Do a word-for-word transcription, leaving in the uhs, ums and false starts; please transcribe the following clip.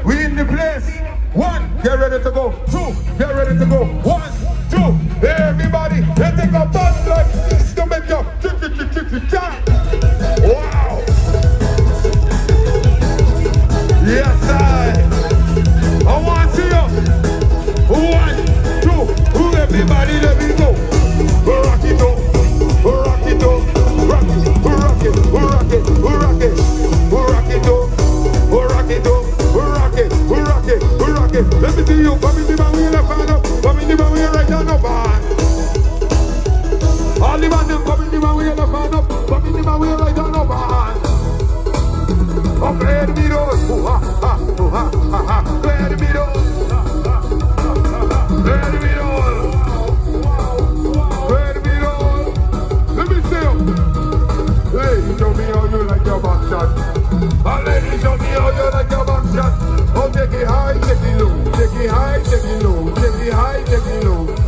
We in the place. One, get ready to go. Two, get ready to go. One, two. Everybody, let's take a bus like this to make your ch-ch-ch-ch-ch-ch. Wow. Yes, I. I want to see you. One, two. Everybody, let me go. Rock it up. Rock it up. Rock it. Rock it. Rock it. Rock it. Rock it up. Rock it up. Rock it. Rock it. Rock it. Let me see you. Come in the man with your fan up. Come in the man with your right hand up. All the man them come in the man with your fan up. Come in the man with your right hand up. Up play the middle. Oh ha ha. Oh ha ha ha. Play the middle. Play the middle. Play the middle. Let me see you. Hey, show me how you like your back shot. Oh, lady, show me how you like your back shot. Oh, take it high, take it low. Take it high, take it low. Take it high, take it low.